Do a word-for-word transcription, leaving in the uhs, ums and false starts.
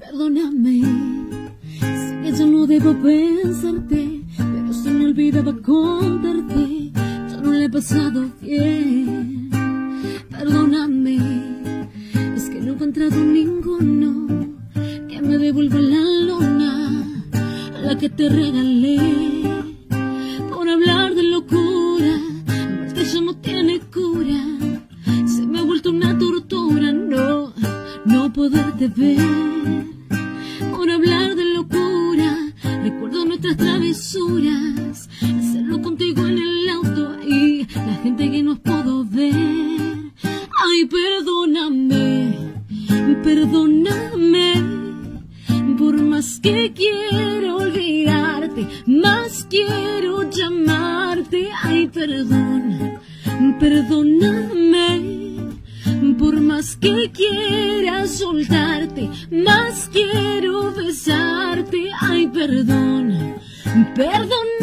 Perdóname, sé que ya no debo pensarte, pero se me olvidaba contarte, ya no le he pasado bien. Perdóname, es que no he encontrado ninguno que me devuelva la luna, la que te regalé. Por hablar de locura, aparte ya no tiene cura, se me ha vuelto una tortura, no, no poderte ver. Por hablar de locura, recuerdo nuestras travesuras, hacerlo contigo en el auto y la gente que nos pudo ver. Ay, perdóname, perdóname, por más que quiero olvidarte, más quiero llamarte. Ay, perdón, perdóname, por más que quiera soltarte, más quiero besarte. Ay, perdón, perdón.